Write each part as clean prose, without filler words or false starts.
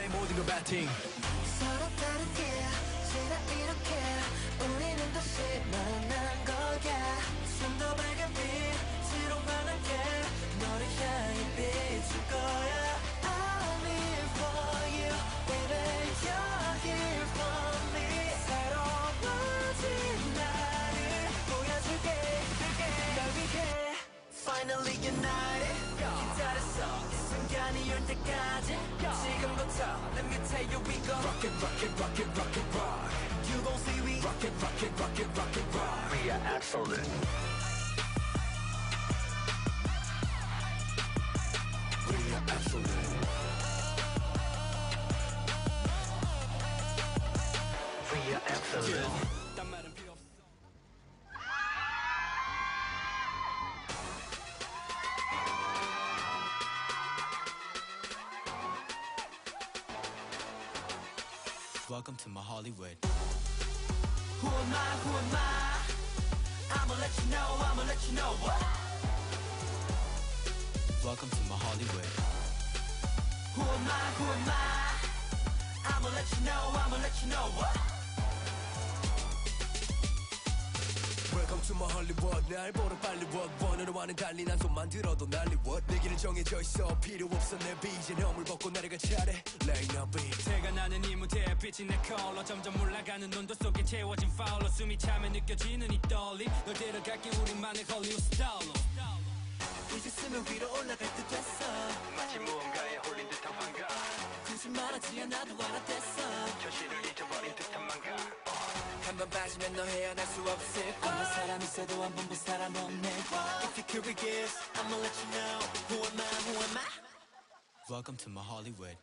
내 모든 걸 배팅 서로 다르게 제가 이렇게 우리는 다시 만난 거야 좀 더 밝은 빛으로 환하게 너를 향해 비출 거야 I'm here for you baby you're here for me 새로워진 나를 보여줄게 널 위해 Finally united 기다렸어 이 순간이 올 때까지 지금부터 Let me tell you we gon' Rock it, rock it, rock it, rock it, rock You gon' see we Rock it, rock it, rock it, rock it, rock We are excellent. We are absolute We are excellent. 딴 말은 필요 없어 Welcome to my Hollywood. Who am I, who am I? I'ma let you know, I'ma let you know what? Welcome to my Hollywood. Who am I, who am I? I'ma let you know, I'ma let you know what? Welcome to my Hollywood. 날 보러 빨리 walk. 원으로와는 달리 난 손만 들어도 난리 what? 내 길은 정해져 있어 필요 없어 내 비전 허물 벗고 날아갈 차례 Lay no beat 새가 나는 이 무대에 비친 내 컬러 점점 올라가는 온도 속에 채워진 파울러 숨이 차면 느껴지는 이 떨림 널 데려갈게 우리만의 헐리우드 스타일로 이제쯤은 위로 올라갈 때 됐어 마치 무언가에 홀린 듯한 환각. 굳이 말하지 않아도 알아댔어 현실을 잊어버린 듯한 망각. 한 번 빠지면 너 헤어날 수 없을 거야 아무 사람 있어도 한 번도 사람 없네 If you're curious, I'ma let you know Who am I, who am I? Welcome to my Hollywood.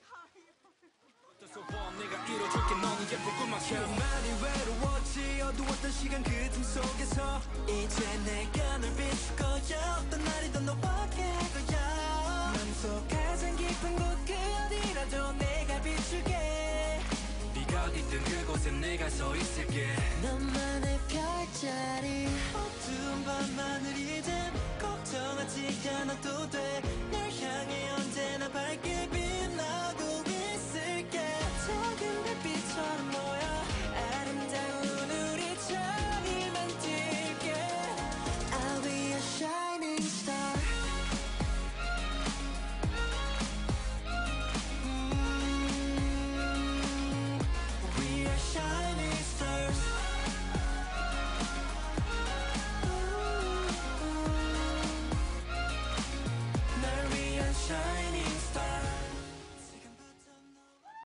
내가 이뤄줄게 너는 예쁘구만 참 많이 외로웠지 어두웠던 시간 그 틈 속에서 이제 내가 널 비출 거야 어떤 날이든 너와 함께 할 거야 맘속 가장 깊은 곳 그 어디라도 내가 비출게 네가 어디든 그곳에 내가 서 있을게 너만의 별자리 어두운 밤하늘이든 걱정하지 않아도 돼 널 향해 언제나